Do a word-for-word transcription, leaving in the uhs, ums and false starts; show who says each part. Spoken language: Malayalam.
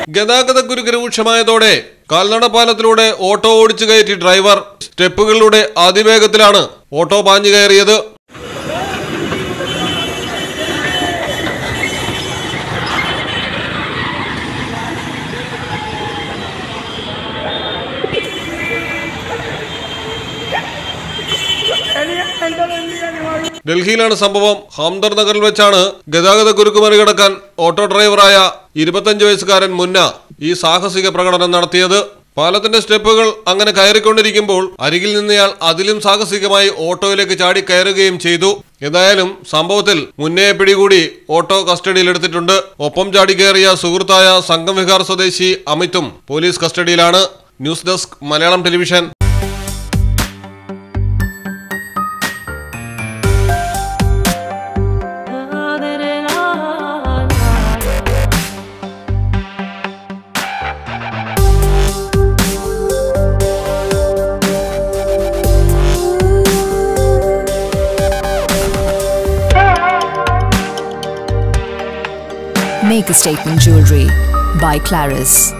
Speaker 1: ഗതാഗതക്കുരുക്ക് രൂക്ഷമായതോടെ കാൽനടപ്പാലത്തിലൂടെ ഓട്ടോ ഓടിച്ചു കയറ്റി ഡ്രൈവർ. സ്റ്റെപ്പുകളിലൂടെ അതിവേഗത്തിലാണ് ഓട്ടോ പാഞ്ഞു കയറിയത്. ഡൽഹിയിലാണ് സംഭവം. ഹംദർ നഗറിൽ വെച്ചാണ് ഗതാഗതക്കുരുക്ക് മറികടക്കാൻ ഓട്ടോ ഡ്രൈവറായ ഇരുപത്തഞ്ച് വയസ്സുകാരൻ മുന്ന ഈ സാഹസിക പ്രകടനം നടത്തിയത്. പാലത്തിന്റെ സ്റ്റെപ്പുകൾ അങ്ങനെ കയറിക്കൊണ്ടിരിക്കുമ്പോൾ അരികിൽ നിന്നയാൾ അതിലും സാഹസികമായി ഓട്ടോയിലേക്ക് ചാടി കയറുകയും ചെയ്തു. ഏതായാലും സംഭവത്തിൽ മുന്നയെ പിടികൂടി ഓട്ടോ കസ്റ്റഡിയിലെടുത്തിട്ടുണ്ട്. ഒപ്പം ചാടി കയറിയ സുഹൃത്തായ സംഗം വിഹാർ സ്വദേശി അമിതും പോലീസ് കസ്റ്റഡിയിലാണ്. News desk Malayalam television.
Speaker 2: Make a statement jewelry by Claris.